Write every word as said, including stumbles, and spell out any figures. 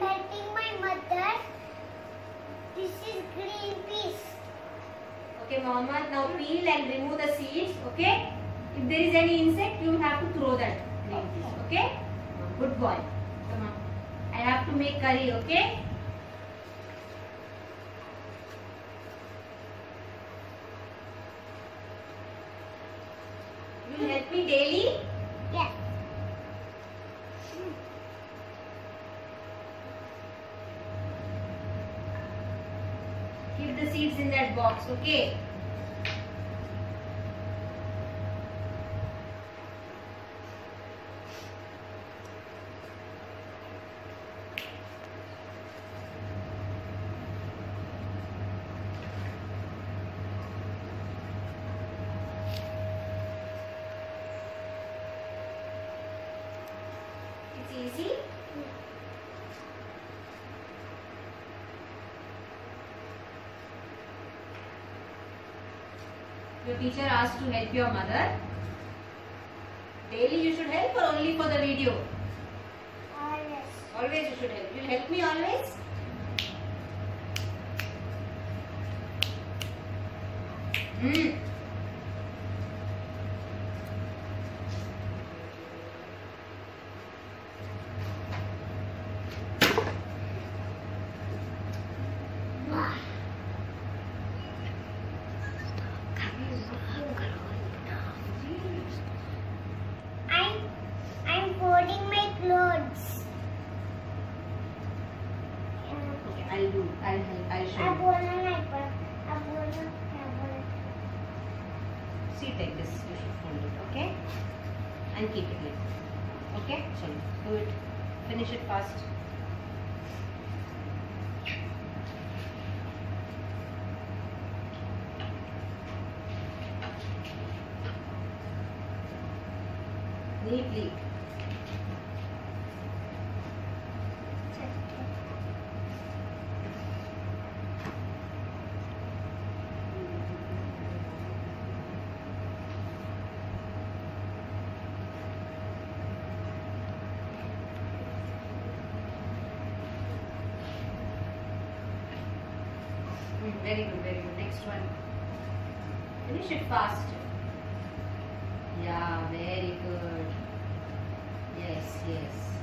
helping my mother. This is green peas. Okay, Mohammed. Now peel and remove the seeds. Okay. If there is any insect, you have to throw that green peas. Okay. Good boy. Come on. I have to make curry. Okay. You will help me daily. Yes. Keep the seeds in that box, okay? It's easy. Your teacher asked to help your mother. Daily you should help or only for the video? Always. Always you should help. You will help me always? Hmm. I'm I'm folding my clothes. Okay, I'll do. I'll help. I'll show I you. wanna like I wanna I wanna. See, take this. You should fold it, okay? And keep it like this. Okay? So do it. Finish it fast. Neatly. Mm, very good, very good. Next one. Finish it fast. Yeah, very good. Yes, yes.